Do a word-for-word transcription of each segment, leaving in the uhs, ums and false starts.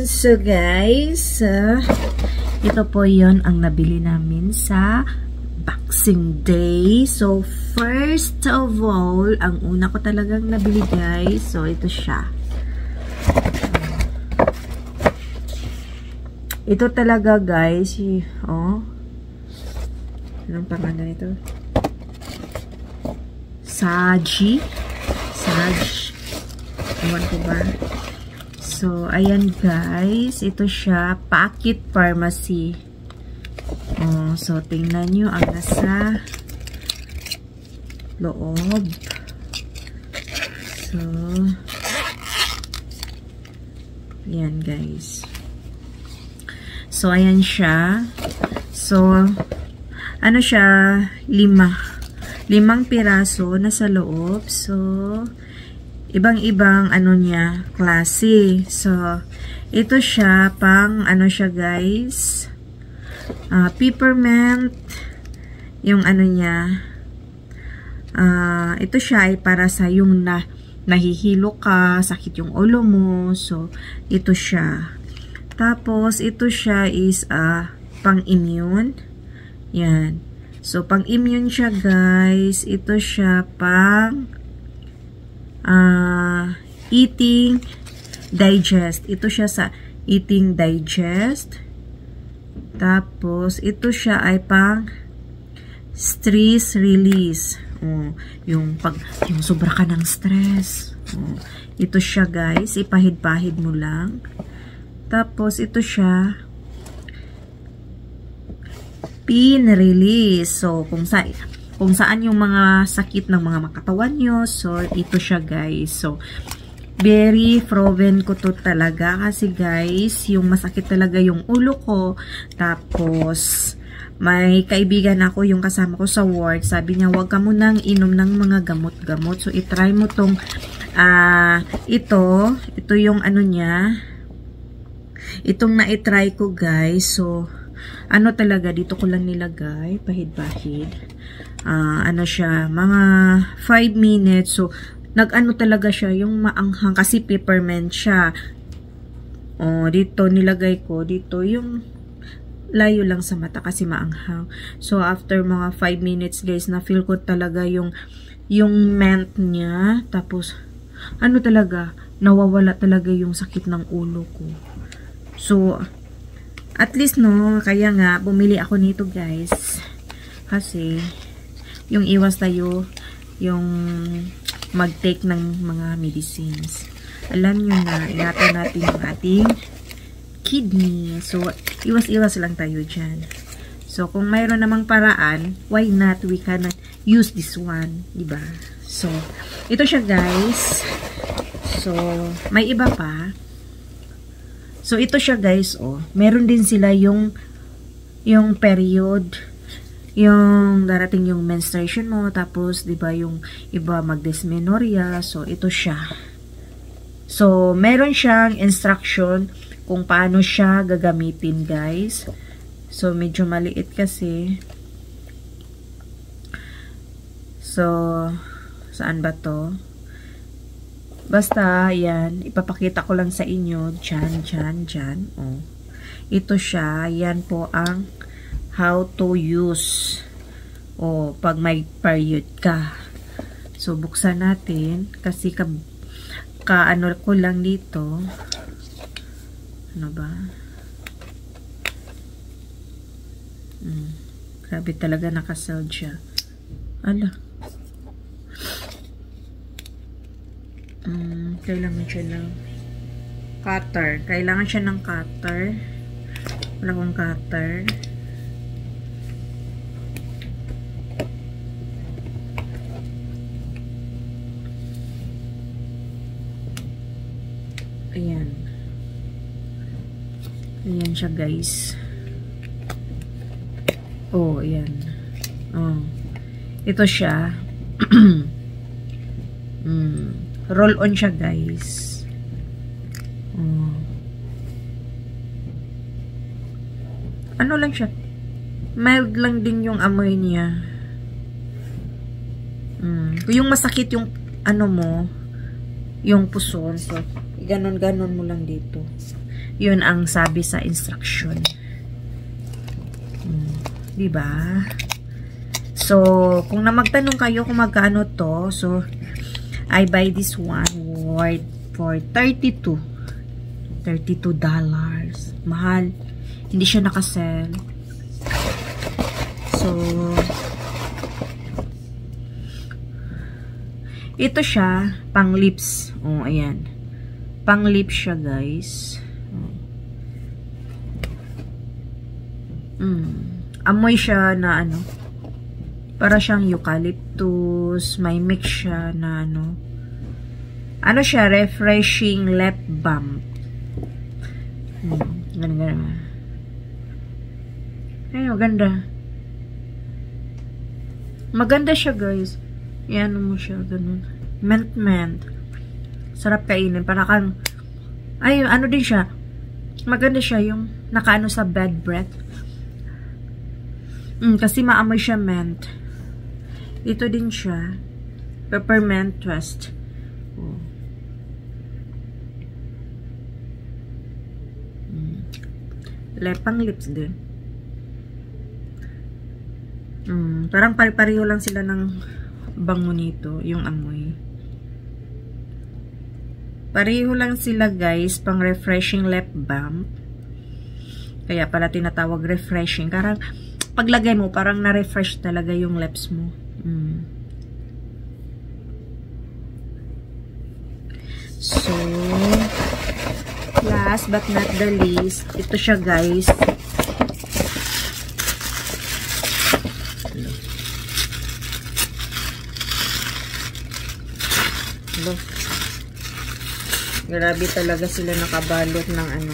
Ayan, so guys, uh, ito po yon ang nabili namin sa Boxing Day. So, first of all, ang una ko talagang nabili guys, so ito siya. Ito talaga guys, oh, anong pangalan ito? Saji. Saj. Ewan ko ba? So, ayan guys. Ito siya. Pocket Pharmacy. Oh, so, tingnan nyo ang nasa loob. So, ayan guys. So, ayan siya. So, ano siya? Lima. Limang piraso nasa loob. So, ibang-ibang ano niya, klase. So, ito siya, pang ano siya guys, uh, peppermint, yung ano niya, uh, ito siya ay para sa yung na, nahihilo ka, sakit yung ulo mo. So, ito siya. Tapos, ito siya is uh, pang-immune. Yan. So, pang-immune siya guys. Ito siya pang Uh, eating digest. Ito siya sa eating digest. Tapos, ito siya ay pang stress release. Oh, yung pag yung sobra ka ng stress. Oh, ito siya guys. Ipahid-pahid mo lang. Tapos, ito siya pain release. So, kung sa kung saan yung mga sakit ng mga makatawan nyo. So, ito siya guys. So, very proven ko to talaga. Kasi guys, yung masakit talaga yung ulo ko. Tapos, may kaibigan ako yung kasama ko sa work. Sabi niya, huwag ka munang inom ng mga gamot-gamot. So, itry mo tong, uh, ito, ito yung ano niya. Itong na-itry ko guys. So, ano talaga, dito ko lang nilagay. Pahid-pahid. Uh, ano siya, mga five minutes. So, nag-ano talaga siya, yung maanghang, kasi peppermint siya. Oh, dito nilagay ko, dito yung layo lang sa mata kasi maanghang. So, after mga five minutes guys, na-feel ko talaga yung yung mint niya. Tapos, ano talaga, nawawala talaga yung sakit ng ulo ko. So, at least no, kaya nga, bumili ako nito guys. Kasi, yung iwas tayo, yung mag-take ng mga medicines. Alam nyo na, ingatan natin yung ating kidney. So, iwas-iwas lang tayo dyan. So, kung mayroon namang paraan, why not we can use this one, diba? So, ito siya guys. So, may iba pa. So, ito siya guys, oh. Meron din sila yung yung period, yung darating yung menstruation mo, tapos, di ba yung iba mag-dysmenorrhea. So, ito siya. So, meron siyang instruction kung paano siya gagamitin, guys. So, medyo maliit kasi. So, saan ba to? Basta, yan. Ipapakita ko lang sa inyo. Dyan, dyan, dyan. Oh. Ito siya. Yan po ang how to use o pag may period ka. So, buksan natin kasi ka, ka ano ko lang dito. Ano ba? Hmm. Grabe talaga nakasell siya. Ala. Hmm. Kailangan siya ng cutter. Kailangan siya ng cutter. Wala akong cutter. Ayan. Ayan siya guys. Oh, ayan. Oh. Ito siya. mm. Roll on siya guys. Oh. Ano lang siya? Mild lang din yung amoy niya. Mm. Yung masakit yung ano mo, yung puson. So, ganon-ganon mo lang dito. Yun ang sabi sa instruction. Hmm, diba? So, kung na magtanong kayo kung magkano to, so, I buy this one worth for thirty-two. thirty-two dollars. Mahal. Hindi siya nakasell. So, ito siya, pang lips. Oh, ayan. Pang lips siya, guys. Mm. Amoy siya na ano, para siyang eucalyptus. May mix siya na ano. Ano siya? Refreshing lip balm. Hmm. Ganda, ganda. Ay, maganda. Maganda siya, guys. Yan mo siya, ganun. Mint, mint. Sarap kainin. Para kang, ay, ano din siya. Maganda siya yung nakaano sa bed breath. Mm, kasi maamoy siya mint. Ito din siya. Peppermint twist. Oh. Mm. Lepang lips din. Mm, parang pare-pareho lang sila ng bango nito, yung amoy. Pareho lang sila, guys, pang refreshing lip balm. Kaya pala tinatawag refreshing. Karang paglagay mo, parang na-refresh talaga yung lips mo. Mm. So, last but not the least, ito siya, guys. Hello. Grabe talaga sila nakabalot ng ano.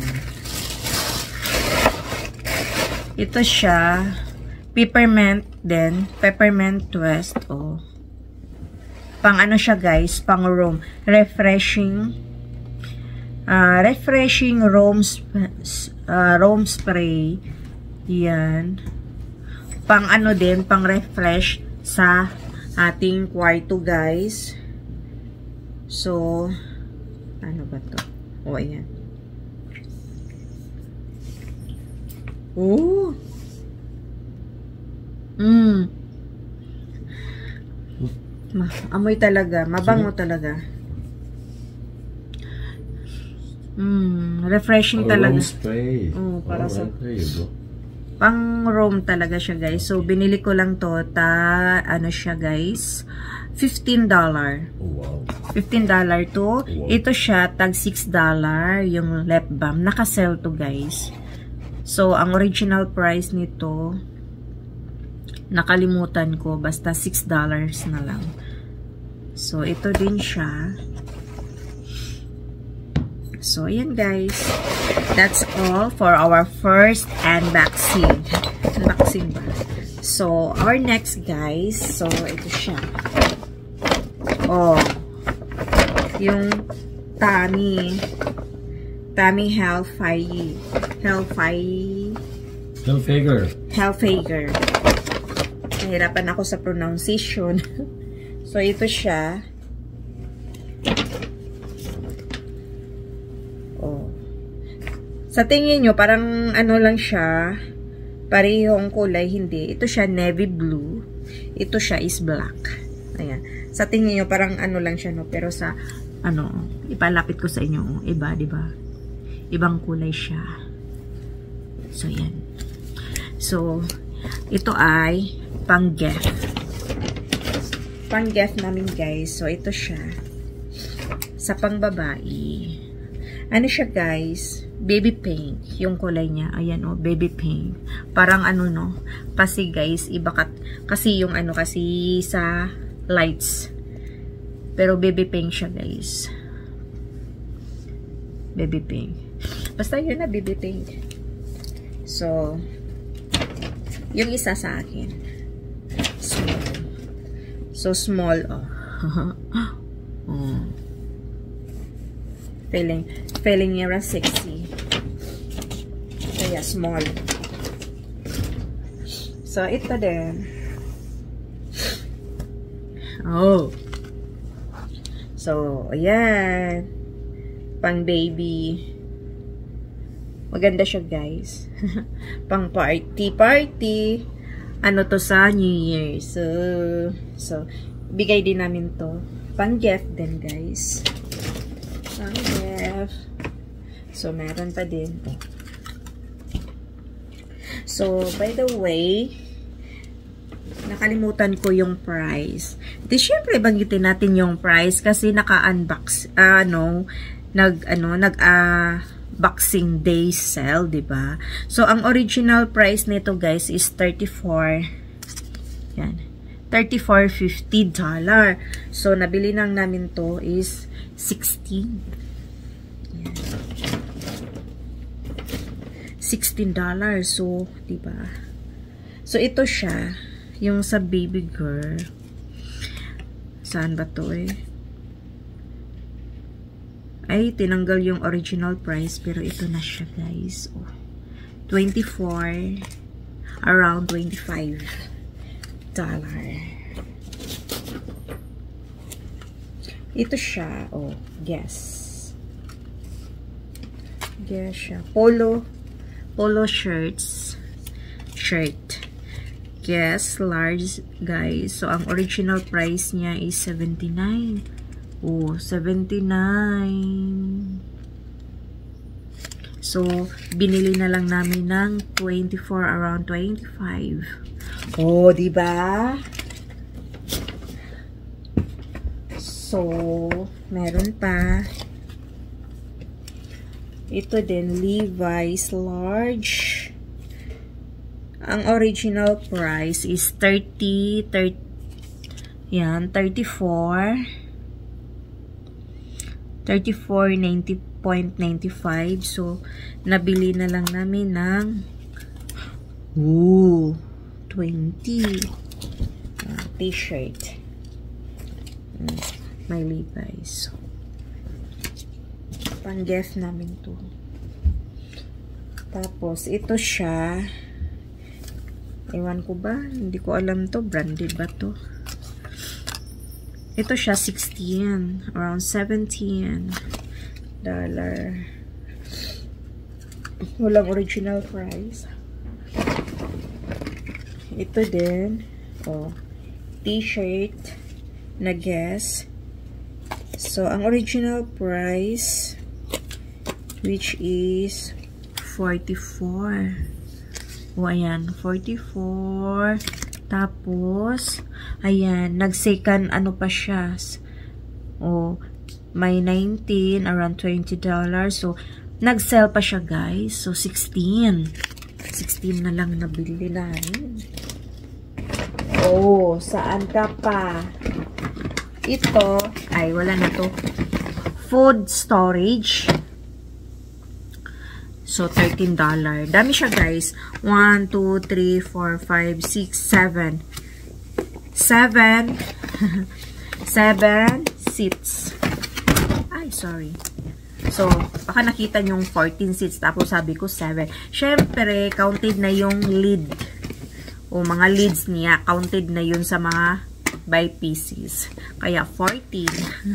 Ito siya, peppermint din, peppermint twist, oh. Pang ano siya, guys, pang room, refreshing, uh, refreshing room, uh, room spray, yan. Pang ano din, pang refresh sa ating kwarto, guys. So, ano ba to? O, oh, ayan. Oh! Mmm. Ma amoy talaga. Mabango talaga. Mmm. Refreshing oh, talaga. Room spray. Oh, para oh, sa... Right. There you go. Pang room talaga siya, guys. So, binili ko lang to. Ta, ano siya, guys? fifteen dollars. Oh, wow. fifteen dollars to. Wow. Ito siya, tag six dollars yung lip balm. Naka-sell to, guys. So, ang original price nito, nakalimutan ko. Basta six dollars na lang. So, ito din siya. So, ayan, guys. That's all for our first unboxing. Unboxing ba? So, our next, guys. So, ito siya. Oh. Yung Tummy. Tummy Hellfire. Hellfire. Hellfager. Hellfager. Nahirapan ako sa pronunciation. So, ito siya. Oh. Sa tingin nyo, parang ano lang siya. Parehong kulay. Hindi. Ito siya navy blue. Ito siya is black. Ayan. Sa tingin nyo, parang ano lang siya, no? Pero sa, ano, ipalapit ko sa inyo. Iba, di ba? Ibang kulay siya. So, yan. So, ito ay pang-gift. Pang-gift namin, guys. So, ito siya. Sa pang-babae. Ano siya, guys? Baby pink. Yung kulay niya. Ayan, oh. Baby pink. Parang ano, no? Kasi, guys, iba kat kasi yung ano, kasi sa lights. Pero baby pink siya, guys. Baby pink. Basta yun na, baby pink. So, yung isa sa akin. Small. So, small, oh. Oh. Feeling, feeling niya sexy. Kaya, small. So, ito din. Oh. So, ayan. Pang baby. Maganda siya, guys. Pang party, party. Ano to sa New Year. So, so, bigay din namin to. Pang gift din, guys. Pang gift. So, meron pa din. So, by the way, nakalimutan ko yung price. Di syempre banggitin natin yung price kasi naka-unbox, uh, ano, nag, ano, nag, ah, uh, Boxing Day sale, diba? So, ang original price nito, guys, is thirty-four. Yan. thirty-four fifty dollar. So, nabili lang namin to is sixteen. Yan. sixteen dollars. So, diba? So, ito siya. Yung sa baby girl. Saan ba to eh? Ay, tinanggal yung original price. Pero ito na siya, guys. Oh. twenty-four. Around twenty-five dollar. Ito siya. Oh, guess. Guess siya. Polo. Polo shirts. Shirt. Yes, large, guys. So, ang original price niya is seventy-nine. Oh, seventy-nine. So, binili na lang namin ng twenty-four, around twenty-five. Oh, diba? So, meron pa. Ito din, Levi's large. Ang original price is thirty, thirty, yan, thirty-four, thirty-four ninety point nine five. So, nabili na lang namin ng ooh, twenty uh, t-shirt. Mm, may Levi's. Pang-gift namin to. Tapos, ito siya. Ewan ko ba? Hindi ko alam to. Branded ba to? Ito siya, sixteen. Around seventeen dollar. Walang original price. Ito din. Oh. T-shirt na Guess. So, ang original price which is forty-four. O, ayan, forty-four. Tapos, ayan, nag-second, ano pa siya. O, may nineteen, around twenty dollars. So, nag-sell pa siya, guys. So, sixteen. sixteen na lang nabili namin. Oh, saan ka pa? Ito, ay, wala na to. Food storage. So, thirteen dollars. Dami siya, guys. one, two, three, four, five, six, seven. seven. seven seats. Ay, sorry. So, baka nakita yung fourteen seats. Tapos, sabi ko seven. Syempre, counted na yung lid. O, mga lids niya. Counted na yun sa mga by pieces. Kaya, fourteen.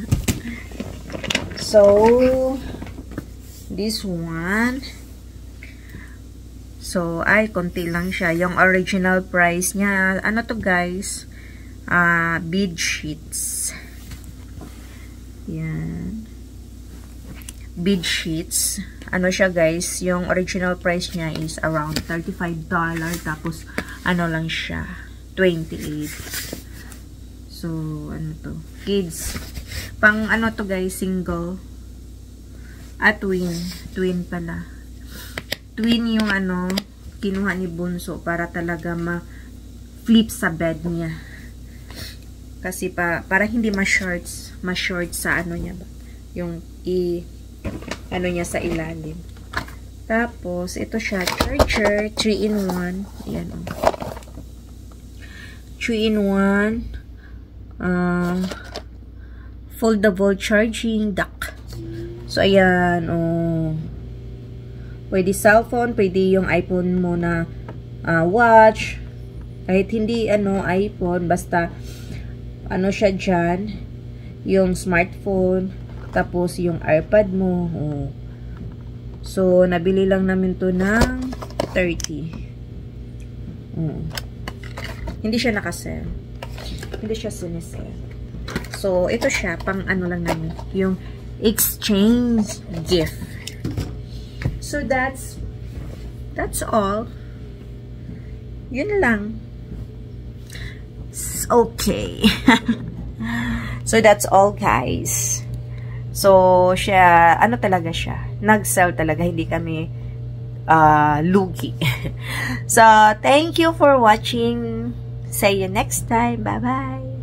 So, this one. So, ay, konti lang siya. Yung original price niya, ano to, guys? Uh, bead sheets. Yan. Bead sheets. Ano siya, guys? Yung original price niya is around thirty-five dollars. Tapos, ano lang siya? twenty-eight. So, ano to? Kids. Pang, ano to, guys? Single. Ah, twin. Twin pala. Twin yung ano, kinuha ni Bunso para talaga ma-flip sa bed niya. Kasi pa, para hindi ma-shorts, ma-short sa ano niya ba? Yung i, ano niya sa ilalim. Tapos, ito siya, charger, three in one. Ayan o. Oh. three in one. Uh, foldable charging dock. So, ayan, o. Oh. Pwede cellphone, pwede yung iPhone mo na uh, watch. Kahit hindi ano iPhone, basta ano siya dyan, yung smartphone, tapos yung iPad mo. Oh. So, nabili lang namin to ng thirty. Mm. Hindi siya nakasell. Hindi siya sinisell. So, ito siya, pang ano lang namin, yung exchange gift. So, that's, that's all. Yun lang. Okay. So, that's all, guys. So, siya, ano talaga siya? Nag-sell talaga, hindi kami uh, lugi. So, thank you for watching. See you next time. Bye-bye.